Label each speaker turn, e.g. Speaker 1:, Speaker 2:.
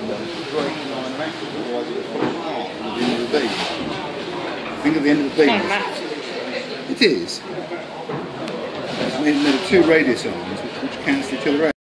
Speaker 1: Think of the end of the beam. It is. It's made of two radius arms which cancel each other out.